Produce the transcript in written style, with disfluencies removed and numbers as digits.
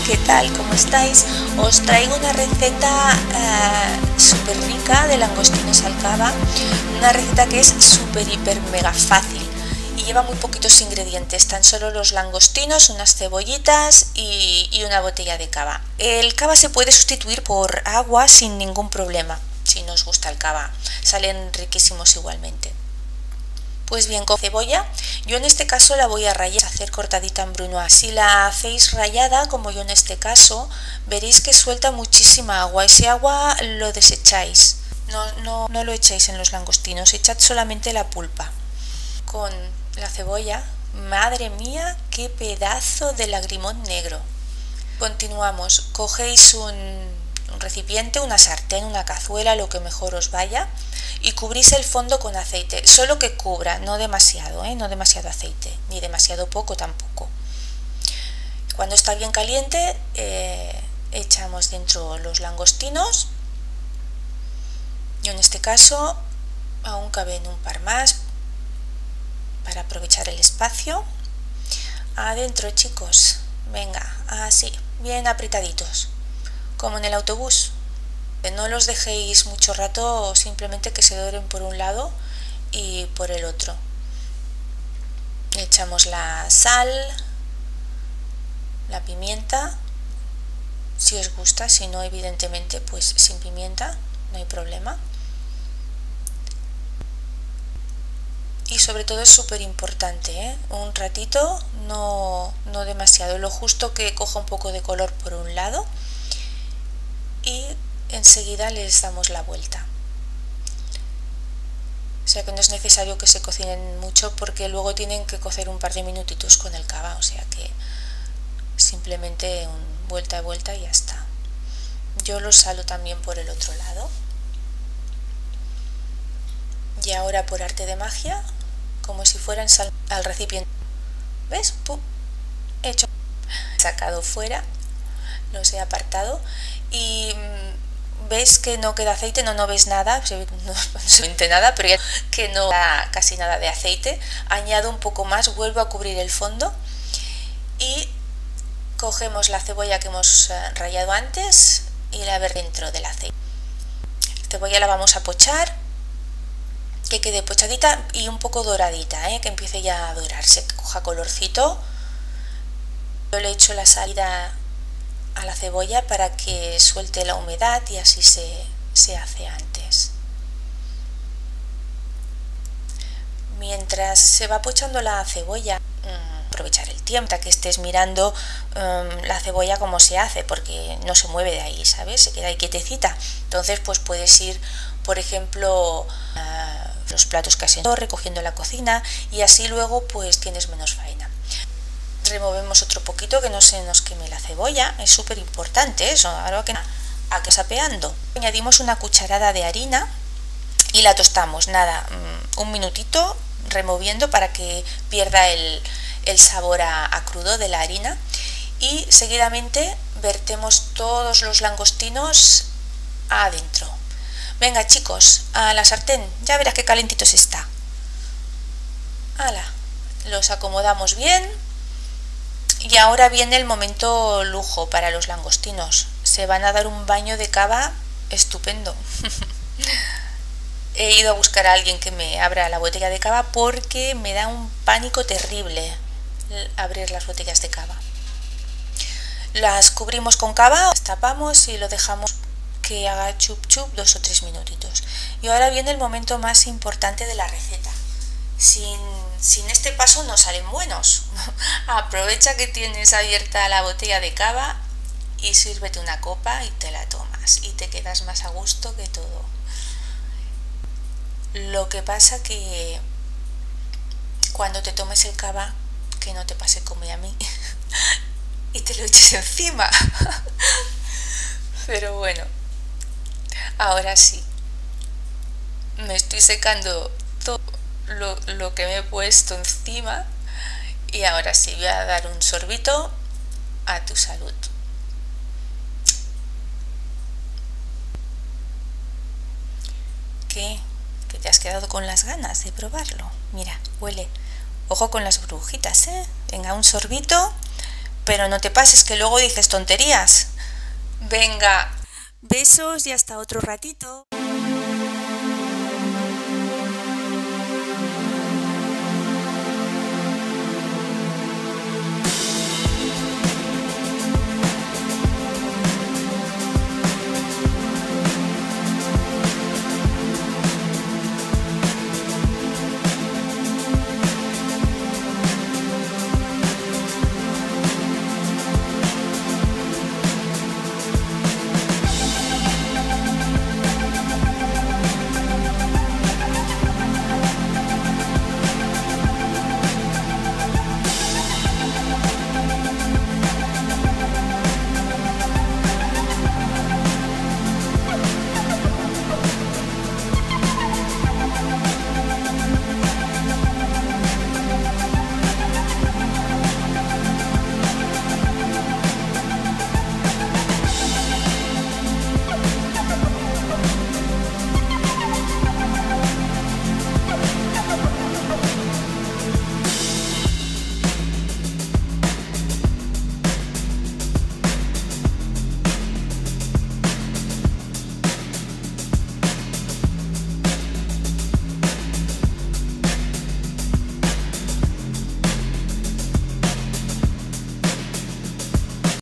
¿qué tal? ¿Cómo estáis? Os traigo una receta súper rica de langostinos al cava, una receta que es súper hiper mega fácil y lleva muy poquitos ingredientes, tan solo los langostinos, unas cebollitas y una botella de cava. El cava se puede sustituir por agua sin ningún problema, si no os gusta el cava, salen riquísimos igualmente. Pues bien, con cebolla, yo en este caso la voy a rallar, hacer cortadita en brunoise. Si la hacéis rallada, como yo en este caso, veréis que suelta muchísima agua. Ese agua lo desecháis, no lo echéis en los langostinos, echad solamente la pulpa. Con la cebolla, madre mía, qué pedazo de lagrimón negro. Continuamos, cogéis un recipiente, una sartén, una cazuela, lo que mejor os vaya, y cubrís el fondo con aceite, solo que cubra, no demasiado, no demasiado aceite, ni demasiado poco tampoco. Cuando está bien caliente, echamos dentro los langostinos. Yo en este caso aún caben un par más para aprovechar el espacio. Adentro, chicos, venga, así, bien apretaditos, como en el autobús. No los dejéis mucho rato, simplemente que se doren por un lado y por el otro. Echamos la sal, la pimienta, si os gusta, si no, evidentemente, pues sin pimienta, no hay problema. Y sobre todo es súper importante, un ratito, no demasiado, lo justo que coja un poco de color por un lado y enseguida les damos la vuelta. O sea que no es necesario que se cocinen mucho porque luego tienen que cocer un par de minutitos con el cava, o sea que simplemente vuelta y vuelta y ya está. Yo los salo también por el otro lado. Y ahora, por arte de magia, como si fueran sal al recipiente, ¿ves? ¡Pum! He hecho, sacado fuera, los he apartado y ves que no queda aceite, no ves nada, no se ve nada, pero ya que no da casi nada de aceite. Añado un poco más, vuelvo a cubrir el fondo y cogemos la cebolla que hemos rallado antes y la ver dentro del aceite. La cebolla la vamos a pochar, que quede pochadita y un poco doradita, que empiece ya a dorarse, que coja colorcito. Yo le echo la salida a la cebolla para que suelte la humedad y así se hace antes. Mientras se va pochando la cebolla, aprovechar el tiempo hasta que estés mirando la cebolla cómo se hace, porque no se mueve de ahí, ¿sabes? Se queda ahí quietecita. Entonces pues puedes ir, por ejemplo, los platos que has hecho, recogiendo la cocina y así luego pues tienes menos faena. Removemos otro poquito que no se nos queme la cebolla, es súper importante eso, ahora que sapeando. Añadimos una cucharada de harina y la tostamos, nada, un minutito removiendo para que pierda el sabor a crudo de la harina y seguidamente vertemos todos los langostinos adentro. Venga, chicos, a la sartén, ya verás qué calentitos está. ¡Hala! Los acomodamos bien. Y ahora viene el momento lujo para los langostinos. Se van a dar un baño de cava estupendo. He ido a buscar a alguien que me abra la botella de cava porque me da un pánico terrible abrir las botellas de cava. Las cubrimos con cava, las tapamos y lo dejamos que haga chup chup 2 o 3 minutitos. Y ahora viene el momento más importante de la receta. Sin este paso no salen buenos. Aprovecha que tienes abierta la botella de cava y sírvete una copa y te la tomas y te quedas más a gusto que todo. Lo que pasa que cuando te tomes el cava, que no te pase como a mí y te lo eches encima. Pero bueno, ahora sí, me estoy secando todo lo que me he puesto encima y ahora sí voy a dar un sorbito a tu salud. ¿Qué? ¿Que te has quedado con las ganas de probarlo? Mira, huele. Ojo con las burbujitas, Venga, un sorbito pero no te pases que luego dices tonterías. Venga, besos y hasta otro ratito.